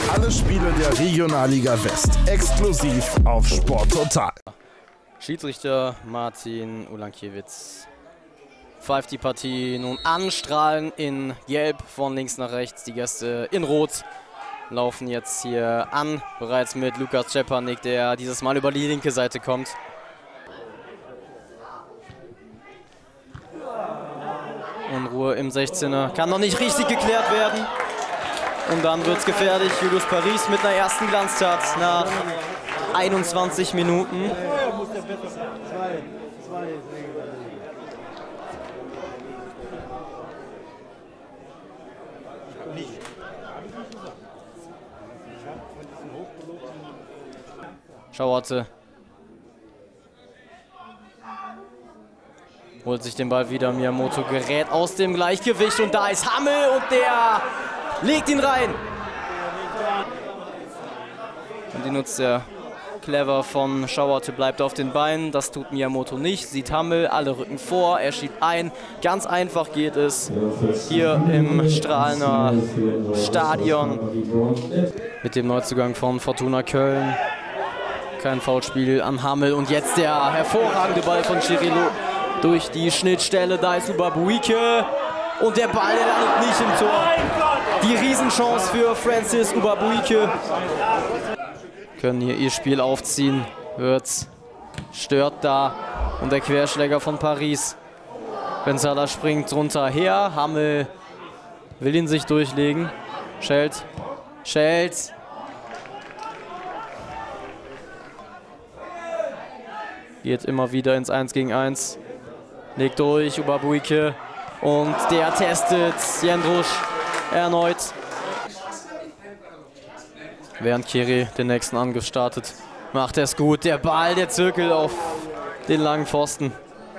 Alle Spiele der Regionalliga West exklusiv auf Sport Total. Schiedsrichter Martin Ulankiewicz pfeift die Partie nun an. Strahlen in Gelb von links nach rechts. Die Gäste in Rot laufen jetzt hier an. Bereits mit Lukas Czepanik, der dieses Mal über die linke Seite kommt. Unruhe im 16er. Kann noch nicht richtig geklärt werden. Und dann wird es gefährlich. Julius Paris mit einer ersten Glanztat nach 21 Minuten. Schauerte. Holt sich den Ball wieder. Miyamoto gerät aus dem Gleichgewicht und da ist Hammel und der legt ihn rein. Und die nutzt er clever von Schauerte, bleibt auf den Beinen. Das tut Miyamoto nicht. Sieht Hammel, alle rücken vor. Er schiebt ein. Ganz einfach geht es hier im Strahlener Stadion mit dem Neuzugang von Fortuna Köln. Kein Foulspiel an Hammel und jetzt der hervorragende Ball von Cirillo durch die Schnittstelle. Da ist Ubabuike und der Ball, der landet nicht im Tor. Die Riesenchance für Francis Ubabuike. Können hier ihr Spiel aufziehen. Wirtz stört da und der Querschläger von Paris. Benzala springt drunter her. Hammel will ihn sich durchlegen. Schelt. Geht immer wieder ins 1 gegen 1. Legt durch, Ubabuike. Und der testet Jendrusch erneut. Während Kiri den nächsten Angriff startet, macht er es gut. Der Ball, der Zirkel auf den langen Pfosten.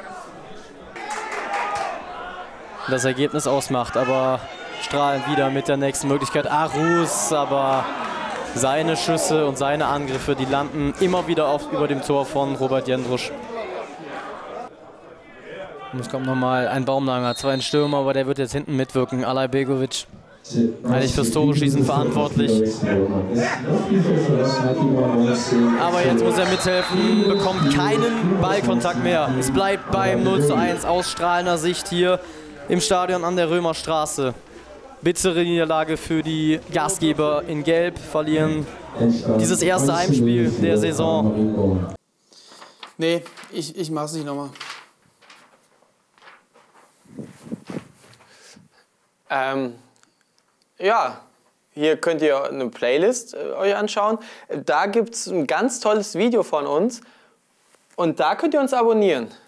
Das Ergebnis ausmacht, aber Strahlen wieder mit der nächsten Möglichkeit. Arus, aber seine Schüsse und seine Angriffe, die landen immer wieder über dem Tor von Robert Jendrusch. Und es kommt nochmal ein Baumlanger, zwar ein Stürmer, aber der wird jetzt hinten mitwirken. Alay Begovic, eigentlich fürs Tore-Schießen verantwortlich. Aber jetzt muss er mithelfen, bekommt keinen Ballkontakt mehr. Es bleibt beim 0:1 aus Strahlener Sicht hier im Stadion an der Römerstraße. Bittere Niederlage für die Gastgeber in Gelb, verlieren dieses erste Heimspiel der Saison. Nee, ich mach's nicht nochmal. Ja, hier könnt ihr eine Playlist euch anschauen. Da gibt es ein ganz tolles Video von uns und da könnt ihr uns abonnieren.